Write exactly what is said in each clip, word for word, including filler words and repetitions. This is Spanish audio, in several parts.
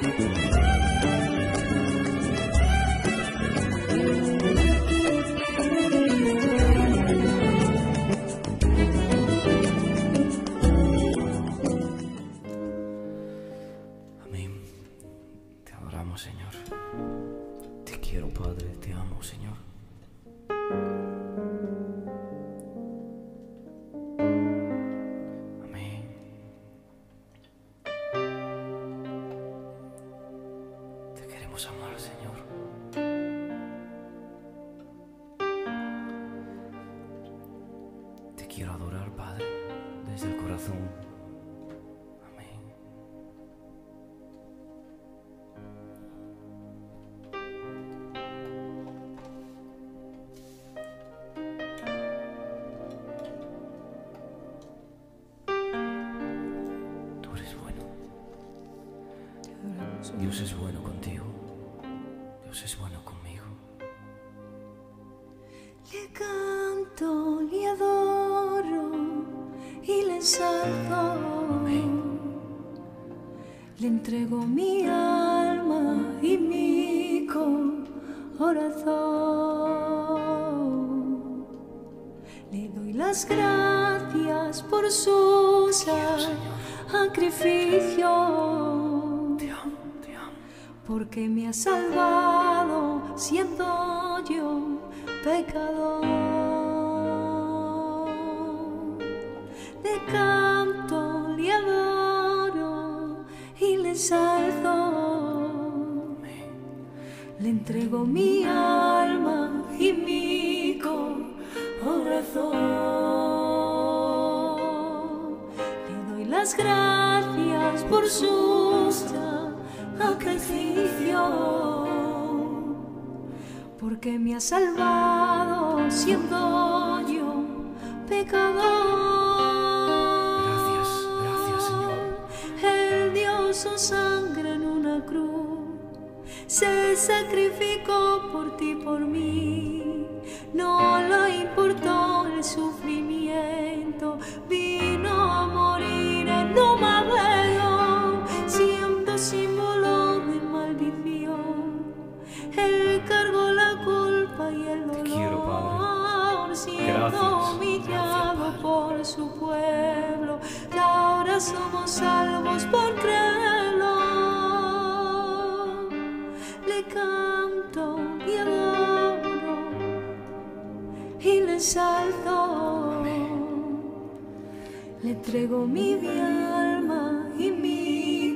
Señor. Te quiero, Padre, te amo, Señor. Amén. Te queremos amar, Señor. Te quiero adorar, Padre, desde el corazón. Dios es bueno contigo, Dios es bueno conmigo. Le canto, le adoro y le ensalzo. Amén. Le entrego mi alma y mi corazón. Le doy las gracias por su sacrificio. Porque me ha salvado siendo yo pecador. Le canto, le adoro y le ensalzo. Le entrego mi alma y mi corazón. Le doy las gracias por su sacrificio, porque me ha salvado siendo yo pecador. Gracias, gracias, Señor. Él dio su sangre en una cruz, se sacrificó por ti y por mí. No le importó el sufrimiento, vino a morir en un madero, siendo símbolo de maldición. Él cargó la culpa y el dolor. Te quiero, Padre. Siendo Gracias. humillado Gracias, por su pueblo, y ahora somos salvos por creerlo. Le canto y adoro y le ensalzo. Le entrego mi alma y mi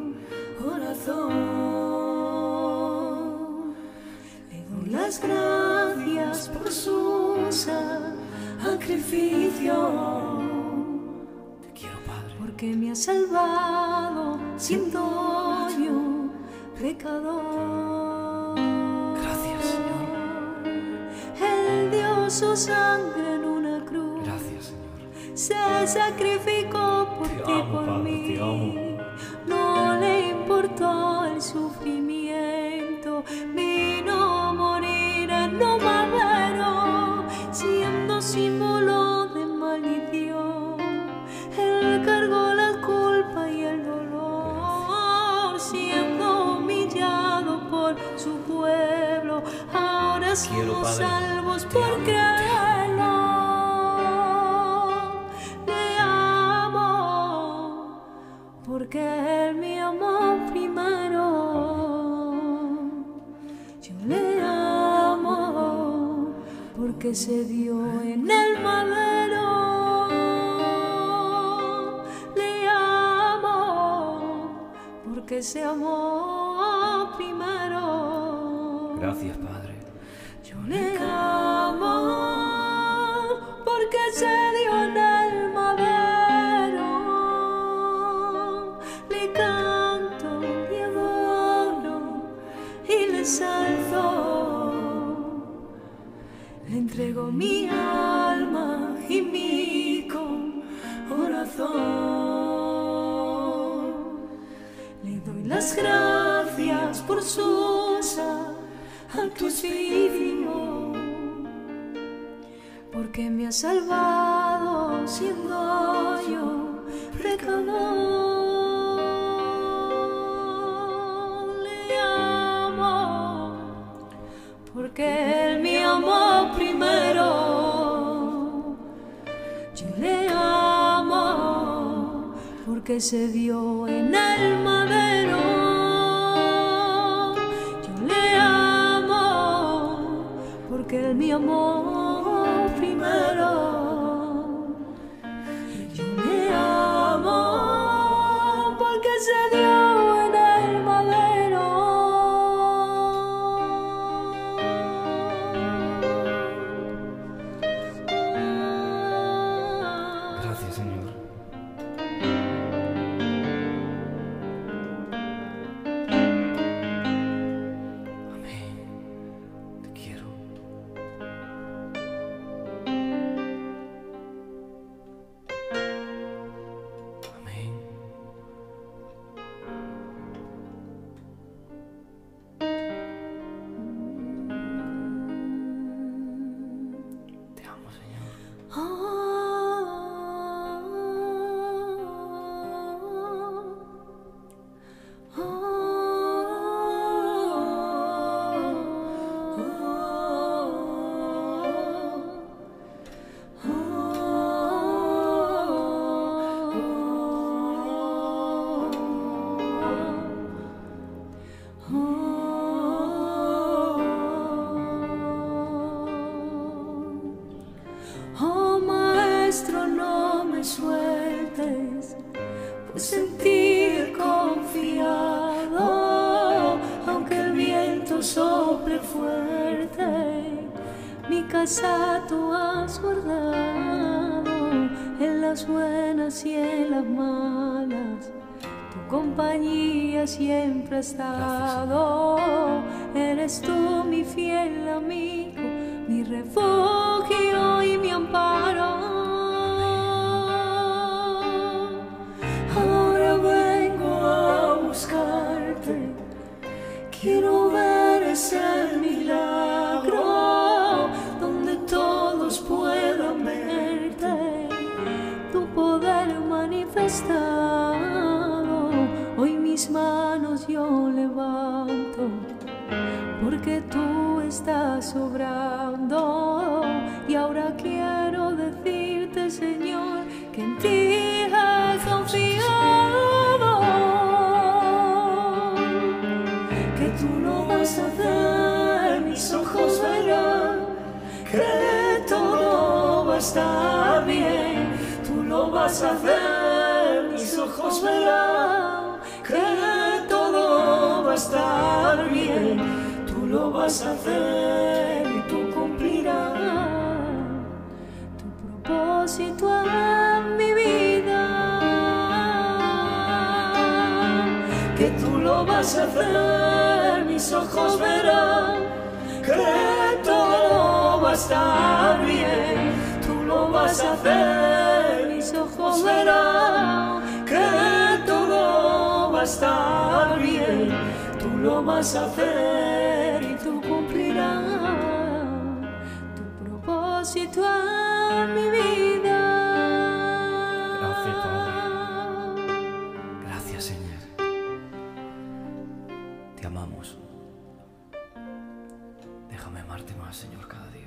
corazón. Le doy las gracias por su sacrificio. Te quiero, Padre. Porque me ha salvado siendo yo pecador. Gracias, Señor. Él dio su sangre en una cruz. Gracias, Señor. Se sacrificó por Te ti y amo, por Padre, mí. te amo. No le importó el sufrimiento, vino a morir en un madero, siendo símbolo de maldición. Él cargó la culpa y el dolor, siendo humillado por su pueblo. Ahora Quiero, somos Padre. salvos Te por amo, te creerlo. Le amo porque Él me amó primero. Yo le amo porque se dio en el madero. Le amo porque se amó primero. Gracias, Padre. Yo le amo porque se dio en el madero. Le canto, le adoro y le ensalzo. Le entrego mi alma y mi corazón. Le doy las gracias por su sacrificio, porque me ha salvado siendo yo pecador. porque se dio en el madero. Yo le amo porque él me amó primero. Yo le amo porque se dio en el madero. Gracias, Señor. Amén. Te quiero. Amén. Te amo, Señor. Oh Maestro, no me sueltes, pues en ti he confiado. Aunque el viento sople fuerte, mi casa tú has guardado. En las buenas y en las malas, tu compañía siempre ha estado. Eres tú mi fiel amigo, mi refugio y mi amparo. Ahora vengo a buscarte, quiero ver ese milagro donde todos puedan verte, tu poder manifestado. Hoy mis manos yo levanto, porque tú estás obrando. Y ahora quiero decirte, Señor, que en ti he confiado, que tú lo vas a hacer, mis ojos verán que todo va a estar bien. Tú lo vas a hacer, mis ojos verán que todo va a estar bien. Tú lo vas a hacer y tú cumplirás tu propósito en mi vida. Que tú lo vas a hacer, mis ojos verán que todo va a estar bien. Tú lo vas a hacer, mis ojos verán que todo va a estar bien. Tú lo vas a hacer y tú cumplirás tu propósito en mi vida. Gracias, Padre. Gracias, Señor. Te amamos. Déjame amarte más, Señor, cada día.